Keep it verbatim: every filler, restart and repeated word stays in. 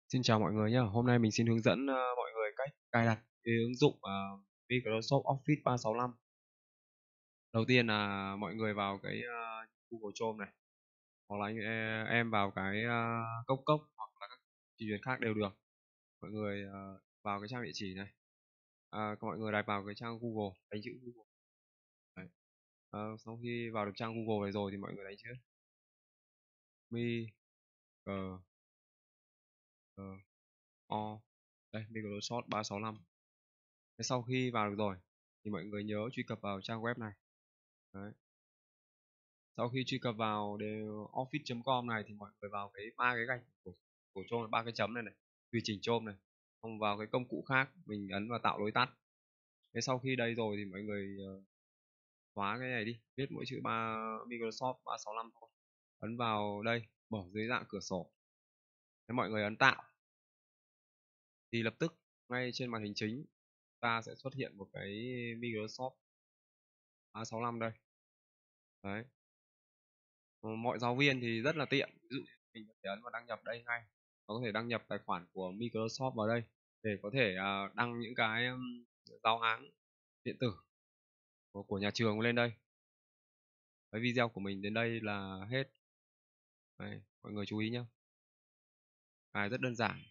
Xin chào mọi người nhé. Hôm nay mình xin hướng dẫn ờ, mọi người cách cài đặt cái ứng dụng ờ, Microsoft Office ba sáu năm. Đầu tiên là mọi người vào cái ờ, Google Chrome này, hoặc là anh e- em vào cái ờ, Cốc Cốc hoặc là các trình duyệt khác đều được. Mọi người ờ, vào cái trang địa chỉ này. À, mọi người đặt vào cái trang Google, đánh chữ Google. Đấy. Ờ, sau khi vào được trang Google này rồi thì mọi người đánh chữ Mi G G O đây Microsoft ba sáu năm. Thế sau khi vào được rồi thì mọi người nhớ truy cập vào trang web này. Đấy. Sau khi truy cập vào đều office chấm com này thì mọi người vào cái ba cái gạch của của Chrome, ba cái chấm này này, tùy chỉnh Chrome này, không vào cái công cụ khác mình ấn vào tạo đối tắt. Thế sau khi đây rồi thì mọi người uh, xóa cái này đi, viết mỗi chữ ba Microsoft ba sáu năm thôi, ấn vào đây mở dưới dạng cửa sổ. Thế mọi người ấn tạo thì lập tức ngay trên màn hình chính ta sẽ xuất hiện một cái Microsoft ba sáu năm đây. Đấy. Ờ, mọi giáo viên thì rất là tiện, ví dụ mình có thể ấn vào đăng nhập đây ngay, có thể đăng nhập tài khoản của Microsoft vào đây để có thể uh, đăng những cái um, giáo án điện tử của, của nhà trường lên đây. Cái video của mình đến đây là hết. Đấy, mọi người chú ý nhé, cái rất đơn giản.